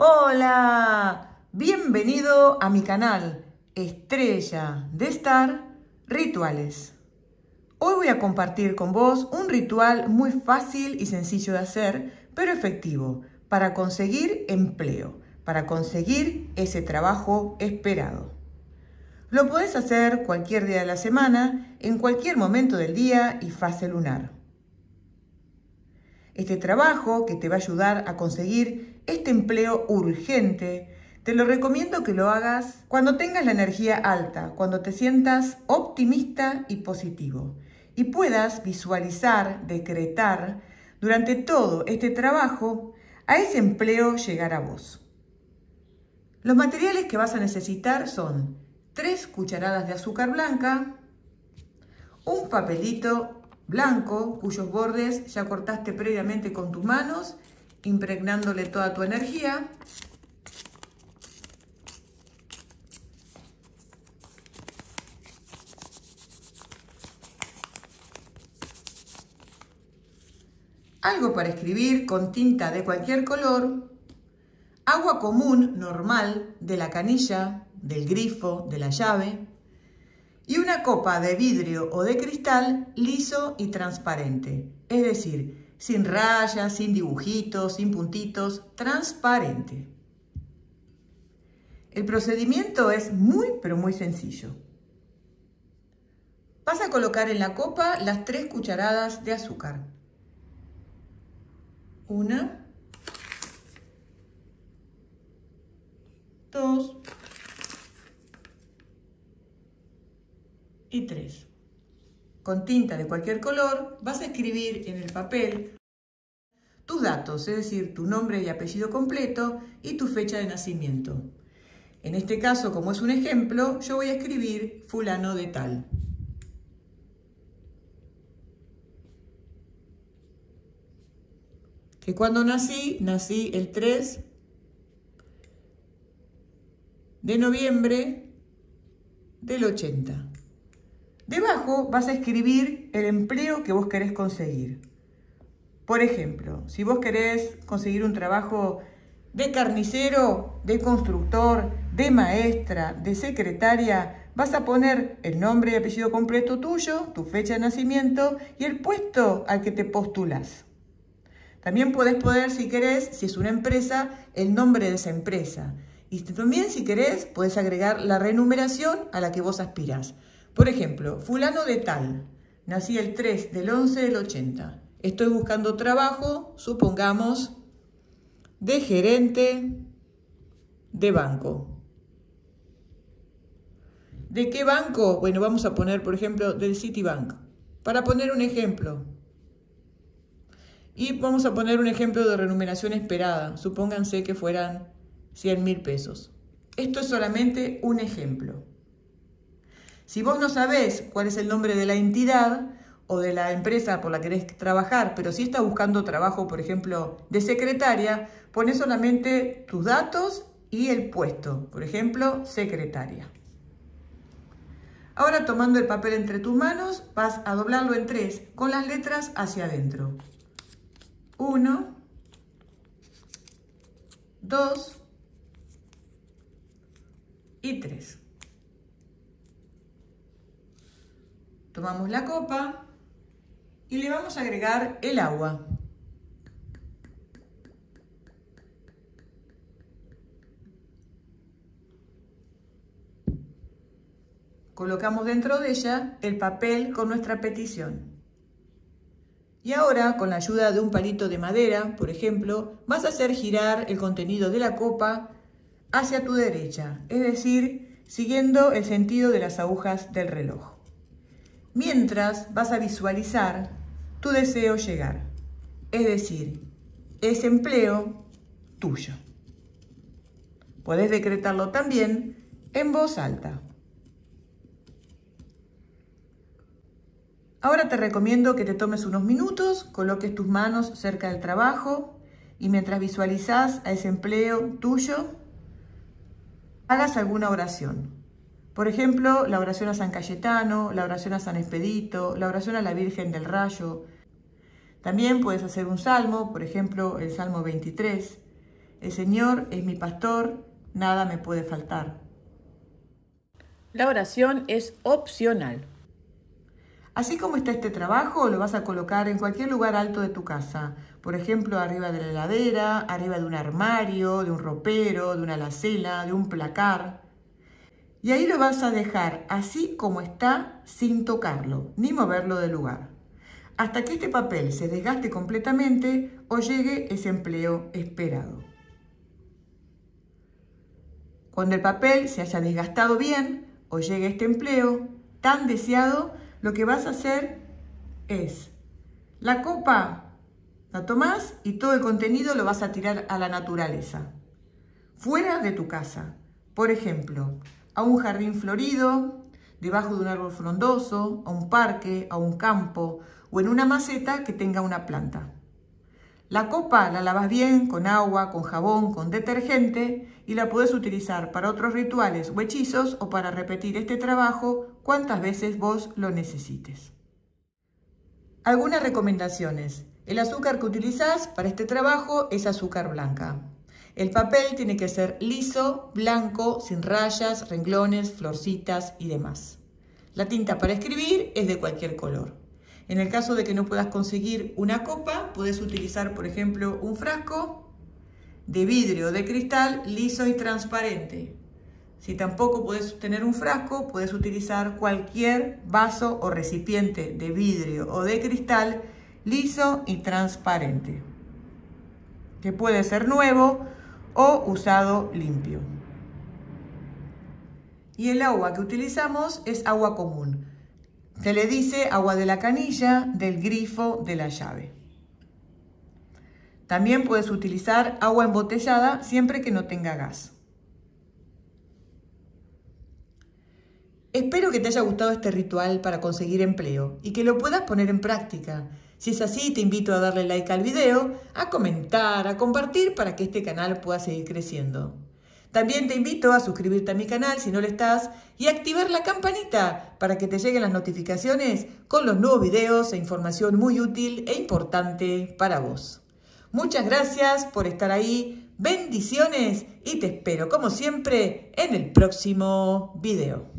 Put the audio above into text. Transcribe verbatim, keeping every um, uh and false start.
Hola, bienvenido a mi canal Estrella de Star Rituales. Hoy voy a compartir con vos un ritual muy fácil y sencillo de hacer, pero efectivo, para conseguir empleo, para conseguir ese trabajo esperado. Lo podés hacer cualquier día de la semana, en cualquier momento del día y fase lunar. Este trabajo que te va a ayudar a conseguir este empleo urgente, te lo recomiendo que lo hagas cuando tengas la energía alta, cuando te sientas optimista y positivo y puedas visualizar, decretar durante todo este trabajo a ese empleo llegar a vos. Los materiales que vas a necesitar son tres cucharadas de azúcar blanca, un papelito blanco cuyos bordes ya cortaste previamente con tus manos, impregnándole toda tu energía. Algo para escribir con tinta de cualquier color, agua común normal de la canilla, del grifo, de la llave, y una copa de vidrio o de cristal liso y transparente, es decir, sin rayas, sin dibujitos, sin puntitos, transparente. El procedimiento es muy, pero muy sencillo. Vas a colocar en la copa las tres cucharadas de azúcar. Una, dos y tres. Con tinta de cualquier color vas a escribir en el papel tus datos, es decir, tu nombre y apellido completo y tu fecha de nacimiento. En este caso, como es un ejemplo, yo voy a escribir fulano de tal. Que cuando nací, nací el tres de noviembre del ochenta. Debajo vas a escribir el empleo que vos querés conseguir. Por ejemplo, si vos querés conseguir un trabajo de carnicero, de constructor, de maestra, de secretaria, vas a poner el nombre y apellido completo tuyo, tu fecha de nacimiento y el puesto al que te postulás. También podés poner, si querés, si es una empresa, el nombre de esa empresa. Y también, si querés, podés agregar la remuneración a la que vos aspirás. Por ejemplo, fulano de tal, nací el tres del once del ochenta. Estoy buscando trabajo, supongamos, de gerente de banco. ¿De qué banco? Bueno, vamos a poner, por ejemplo, del Citibank. Para poner un ejemplo. Y vamos a poner un ejemplo de remuneración esperada. Supónganse que fueran cien mil pesos. Esto es solamente un ejemplo. Si vos no sabés cuál es el nombre de la entidad o de la empresa por la que querés trabajar, pero sí estás buscando trabajo, por ejemplo, de secretaria, ponés solamente tus datos y el puesto. Por ejemplo, secretaria. Ahora, tomando el papel entre tus manos, vas a doblarlo en tres con las letras hacia adentro. Uno, dos y tres. Tomamos la copa y le vamos a agregar el agua. Colocamos dentro de ella el papel con nuestra petición. Y ahora, con la ayuda de un palito de madera, por ejemplo, vas a hacer girar el contenido de la copa hacia tu derecha, es decir, siguiendo el sentido de las agujas del reloj. Mientras vas a visualizar tu deseo llegar, es decir, ese empleo tuyo. Podés decretarlo también en voz alta. Ahora te recomiendo que te tomes unos minutos, coloques tus manos cerca del trabajo y mientras visualizás a ese empleo tuyo, hagas alguna oración. Por ejemplo, la oración a San Cayetano, la oración a San Expedito, la oración a la Virgen del Rayo. También puedes hacer un salmo, por ejemplo, el Salmo veintitrés, el Señor es mi pastor, nada me puede faltar. La oración es opcional. Así como está este trabajo, lo vas a colocar en cualquier lugar alto de tu casa. Por ejemplo, arriba de la heladera, arriba de un armario, de un ropero, de una alacena, de un placar. Y ahí lo vas a dejar así como está, sin tocarlo, ni moverlo del lugar, hasta que este papel se desgaste completamente o llegue ese empleo esperado. Cuando el papel se haya desgastado bien o llegue este empleo tan deseado, lo que vas a hacer es la copa, la tomás y todo el contenido lo vas a tirar a la naturaleza, fuera de tu casa. Por ejemplo, a un jardín florido, debajo de un árbol frondoso, a un parque, a un campo o en una maceta que tenga una planta. La copa la lavas bien con agua, con jabón, con detergente y la podés utilizar para otros rituales o hechizos o para repetir este trabajo cuantas veces vos lo necesites. Algunas recomendaciones. El azúcar que utilizás para este trabajo es azúcar blanca. El papel tiene que ser liso, blanco, sin rayas, renglones, florcitas y demás. La tinta para escribir es de cualquier color. En el caso de que no puedas conseguir una copa, puedes utilizar, por ejemplo, un frasco de vidrio o de cristal liso y transparente. Si tampoco puedes tener un frasco, puedes utilizar cualquier vaso o recipiente de vidrio o de cristal liso y transparente, que puede ser nuevo o usado limpio. Y el agua que utilizamos es agua común. Se le dice agua de la canilla, del grifo, de la llave. También puedes utilizar agua embotellada siempre que no tenga gas. Espero que te haya gustado este ritual para conseguir empleo y que lo puedas poner en práctica. Si es así, te invito a darle like al video, a comentar, a compartir para que este canal pueda seguir creciendo. También te invito a suscribirte a mi canal si no lo estás y activar la campanita para que te lleguen las notificaciones con los nuevos videos e información muy útil e importante para vos. Muchas gracias por estar ahí, bendiciones y te espero como siempre en el próximo video.